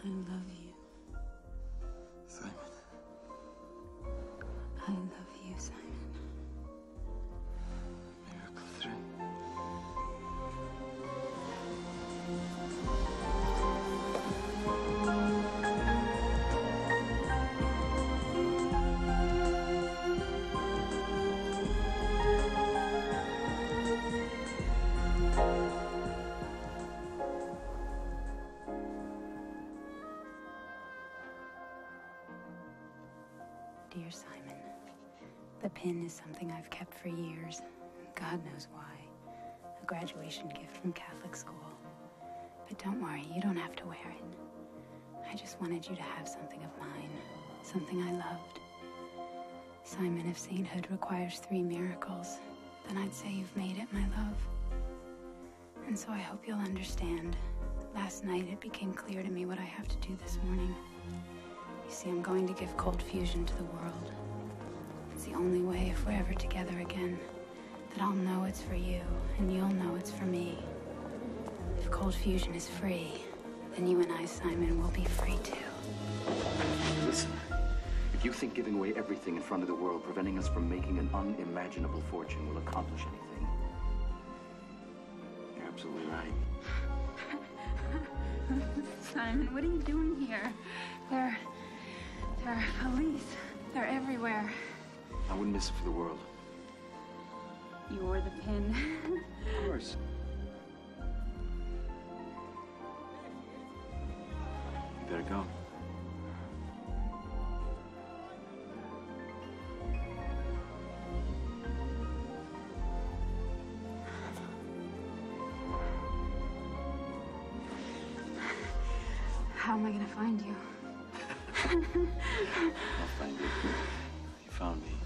I love you. Simon. I love you, Simon. Miracle 3. Dear Simon, the pin is something I've kept for years. God knows why. A graduation gift from Catholic school. But don't worry, you don't have to wear it. I just wanted you to have something of mine, something I loved. Simon, if sainthood requires 3 miracles, then I'd say you've made it, my love. And so I hope you'll understand. Last night it became clear to me what I have to do this morning. You see, I'm going to give cold fusion to the world. It's the only way, if we're ever together again, that I'll know it's for you, and you'll know it's for me. If cold fusion is free, then you and I, Simon, will be free too. Listen, if you think giving away everything in front of the world, preventing us from making an unimaginable fortune, will accomplish anything, you're absolutely right. Simon, what are you doing here? There are police. They're everywhere. I wouldn't miss it for the world. You wore the pin. Of course. You better go. How am I gonna find you? I'll find you. You found me.